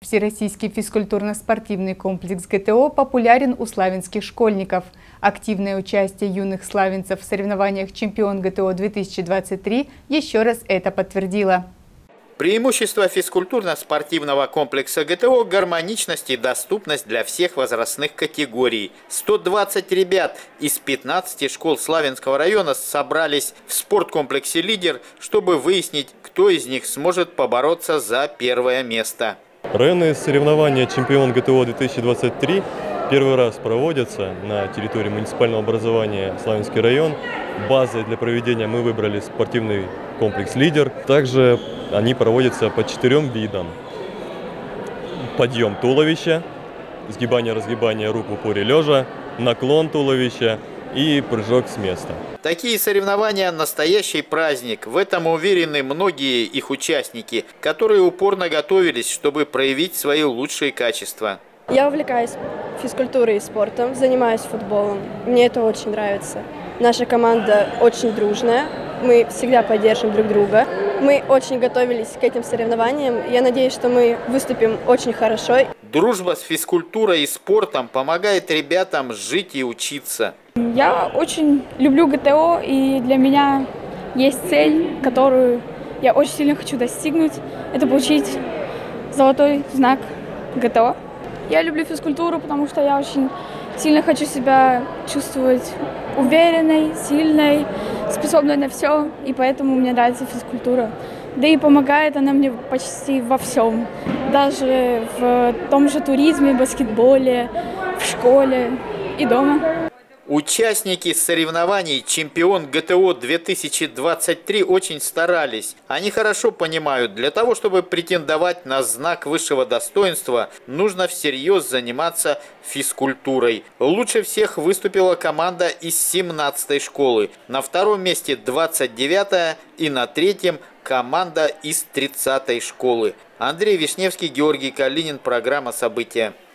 Всероссийский физкультурно-спортивный комплекс ГТО популярен у славянских школьников. Активное участие юных славянцев в соревнованиях «Чемпион ГТО-2023» еще раз это подтвердило. Преимущество физкультурно-спортивного комплекса ГТО – гармоничность и доступность для всех возрастных категорий. 120 ребят из 15 школ Славянского района собрались в спорткомплексе «Лидер», чтобы выяснить, кто из них сможет побороться за первое место. Районные соревнования «Чемпион ГТО-2023» первый раз проводятся на территории муниципального образования Славянский район. Базой для проведения мы выбрали спортивный комплекс «Лидер». Также они проводятся по 4 видам. Подъем туловища, сгибание-разгибание рук в упоре лежа, наклон туловища и прыжок с места. Такие соревнования – настоящий праздник. В этом уверены многие их участники, которые упорно готовились, чтобы проявить свои лучшие качества. Я увлекаюсь физкультурой и спортом, занимаюсь футболом. Мне это очень нравится. Наша команда очень дружная, мы всегда поддерживаем друг друга. Мы очень готовились к этим соревнованиям. Я надеюсь, что мы выступим очень хорошо. Дружба с физкультурой и спортом помогает ребятам жить и учиться. Я очень люблю ГТО, и для меня есть цель, которую я очень сильно хочу достигнуть. Это получить золотой знак ГТО. Я люблю физкультуру, потому что я очень сильно хочу себя чувствовать уверенной, сильной, способной на все, и поэтому мне нравится физкультура. Да и помогает она мне почти во всем, даже в том же туризме, баскетболе, в школе и дома. Участники соревнований «Чемпион ГТО-2023» очень старались. Они хорошо понимают, для того, чтобы претендовать на знак высшего достоинства, нужно всерьез заниматься физкультурой. Лучше всех выступила команда из 17-й школы. На втором месте 29-я и на третьем команда из 30-й школы. Андрей Вишневский, Георгий Калинин. Программа «События».